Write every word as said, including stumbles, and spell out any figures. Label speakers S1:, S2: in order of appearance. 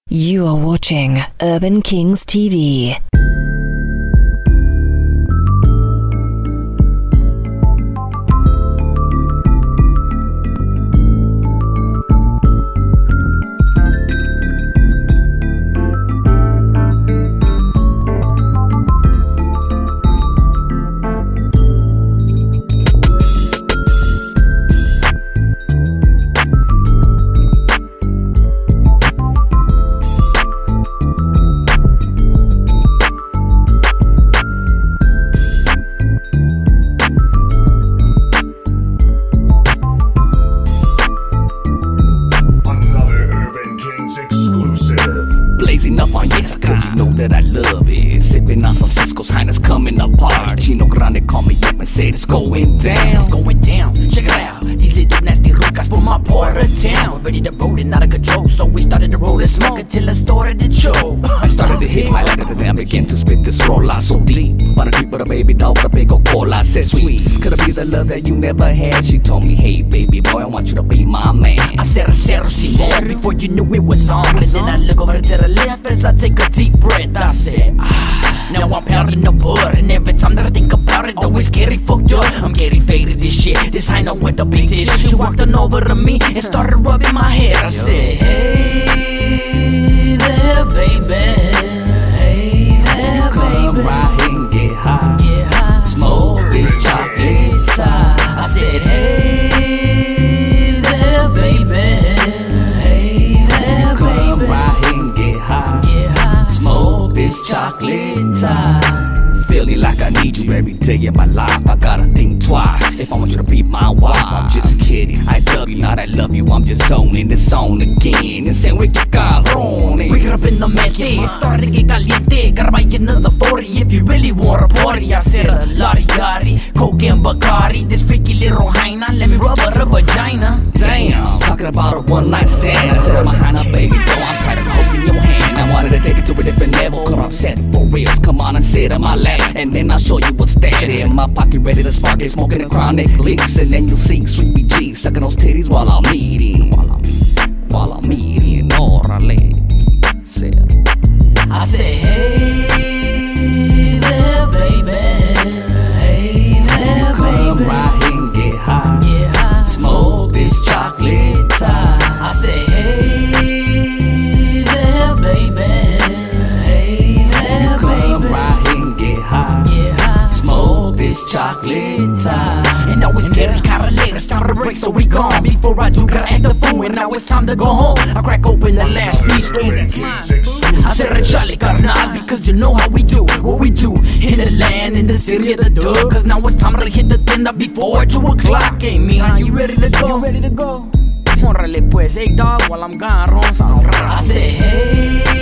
S1: You are watching Urban Kings T V.
S2: Blazing up on yes, cause you know that I love it. Sipping on some Cisco's Highness coming apart. Chino Grande call me up and said it's going down.
S3: It's going down, check it out. These little nasty rucas from my part of town. We're ready to roll it, out of control. So we started to roll and smoke until I started to choke.
S2: I started to hit my light and then I began to spit this roll out so deep. Wanna creep with a baby doll with a big ol' cola. I said sweet, could it be the love that you never had? She told me, hey baby boy, I want you to be my man.
S3: I said, I said, I see more before you knew it was on. And then I look over to the left as I take a deep breath. I said, ah, now I'm pounding the bud. And every time that I think about it, always getting fucked up. I'm getting faded this shit. This I know what the beat is. She walked on over to me and started rubbing my head. I said, hey there, baby. Hey there, baby.
S2: Come right here and get high.
S3: Get high.
S2: Smoke this chocolate.
S3: I said, hey there, baby.
S2: This chocolate time, feeling like I need you every day of my life. I gotta think twice if I want you to be my wife. I'm just kidding, I love you, not I love you. I'm just zoning this zone again and saying we get cabrones.
S3: We got up in the mente, started to get caliente. Gotta buy another forty if you really want a party. I said a lottie yachty, coke and Bacardi. This freaky little hyena, let me rub her vagina.
S2: Damn, talking about a one night stand. I said my hyena, baby, though I'm tired of holding your hand. I wanted to take it to a different level. Come on, set it for reals. Come on and sit on my lap, and then I'll show you what's that in my pocket, ready to spark it, smoking the chronic leaks, and then you'll see Sweet B G sucking those titties while I'm eating, while I'm, while I'm eating. Orale, said.
S3: I said, hey there, baby. Hey there,
S2: Come
S3: baby.
S2: right here and get high.
S3: Get high.
S2: Smoke this chocolate tie.
S3: I said, hey there, baby. Hey there,
S2: Come
S3: baby.
S2: right here and get high.
S3: Get high.
S2: Smoke this chocolate tie.
S3: And now it's getting kinda late, it's time to break, so we gone. Before I do, gotta act the fool, and now it's time to go home. I crack open the last piece, I said a Charlie Carnal, because you know how we do, what we do in the land, in the city of the dog. Cause now it's time to hit the tender before two o'clock. Hey, mija, you ready to go? You ready to go? Órale pues, hey dog, while I'm gone, Ron. I said, hey